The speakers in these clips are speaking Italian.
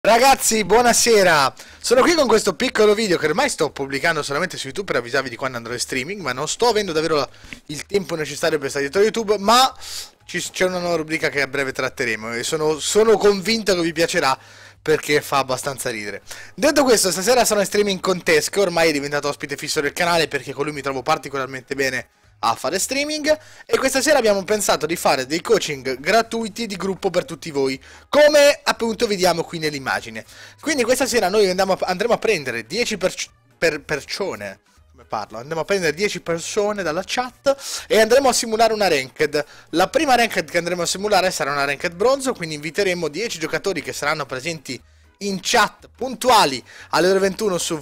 Ragazzi, buonasera! Sono qui con questo piccolo video che ormai sto pubblicando solamente su YouTube per avvisarvi di quando andrò in streaming, ma non sto avendo davvero il tempo necessario per stare dietro YouTube, ma c'è una nuova rubrica che a breve tratteremo e sono convinto che vi piacerà perché fa abbastanza ridere. Detto questo, stasera sono in streaming con Tess, che ormai è diventato ospite fisso del canale perché con lui mi trovo particolarmente bene a fare streaming, e questa sera abbiamo pensato di fare dei coaching gratuiti di gruppo per tutti voi, come appunto vediamo qui nell'immagine. Quindi questa sera noi andremo a prendere 10 persone, come parlo? Andremo a prendere 10 persone dalla chat e andremo a simulare una ranked. La prima ranked che andremo a simulare sarà una ranked bronzo, quindi inviteremo 10 giocatori che saranno presenti in chat puntuali alle ore 21 su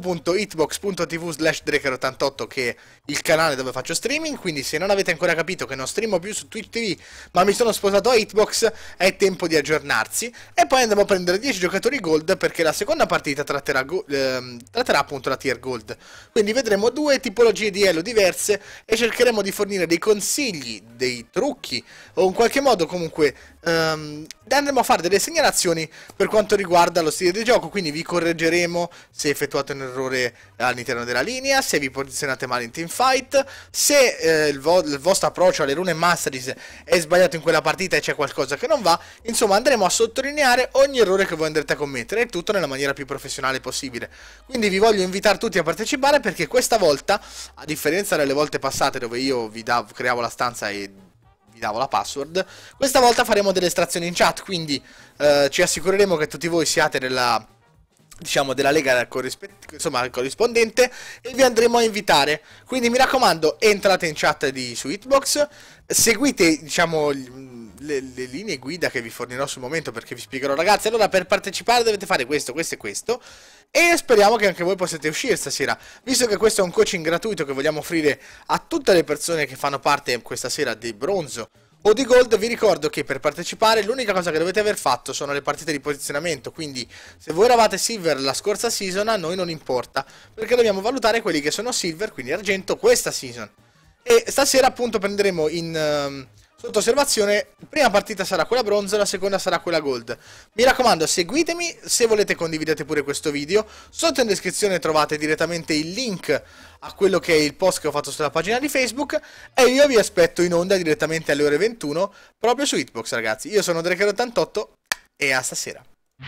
www.hitbox.tv/Draker88, che è il canale dove faccio streaming. Quindi se non avete ancora capito che non streamo più su Twitch TV ma mi sono sposato a Hitbox, è tempo di aggiornarsi. E poi andremo a prendere 10 giocatori gold, perché la seconda partita tratterà appunto la tier gold. Quindi vedremo due tipologie di elo diverse e cercheremo di fornire dei consigli, dei trucchi o in qualche modo comunque andremo a fare delle segnalazioni per quanto riguarda lo stile di gioco. Quindi vi correggeremo se effettuate un errore all'interno della linea, se vi posizionate male in teamfight, se il vostro approccio alle rune masteries è sbagliato in quella partita e c'è qualcosa che non va. Insomma, andremo a sottolineare ogni errore che voi andrete a commettere, e tutto nella maniera più professionale possibile. Quindi vi voglio invitare tutti a partecipare, perché questa volta, a differenza delle volte passate dove io creavo la stanza e vi davo la password, questa volta faremo delle estrazioni in chat. Quindi ci assicureremo che tutti voi siate della lega al corrispondente, e vi andremo a invitare. Quindi mi raccomando, entrate in chat su Hitbox, seguite le linee guida che vi fornirò sul momento, perché vi spiegherò: ragazzi, allora per partecipare dovete fare questo, questo e questo. E speriamo che anche voi possiate uscire stasera, visto che questo è un coaching gratuito che vogliamo offrire a tutte le persone che fanno parte questa sera di bronzo o di gold. Vi ricordo che per partecipare l'unica cosa che dovete aver fatto sono le partite di posizionamento. Quindi se voi eravate silver la scorsa season, a noi non importa, perché dobbiamo valutare quelli che sono silver, quindi argento, questa season. E stasera appunto prenderemo sotto osservazione: la prima partita sarà quella bronzo, la seconda sarà quella gold. Mi raccomando, seguitemi. Se volete condividete pure questo video. Sotto in descrizione trovate direttamente il link a quello che è il post che ho fatto sulla pagina di Facebook, e io vi aspetto in onda direttamente alle ore 21 proprio su Hitbox, ragazzi. Io sono Draker88 e a stasera.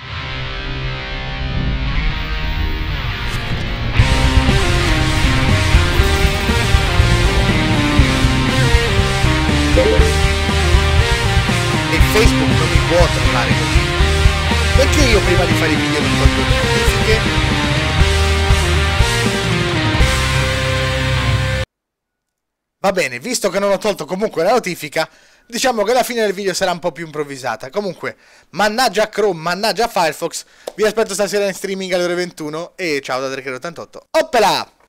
E Facebook non mi può trollare così. Perché io prima di fare i video non tolgo le notifiche? Va bene, visto che non ho tolto comunque la notifica, diciamo che la fine del video sarà un po' più improvvisata. Comunque, mannaggia Chrome, mannaggia Firefox, vi aspetto stasera in streaming alle ore 21 e ciao da Draker88. Oppela!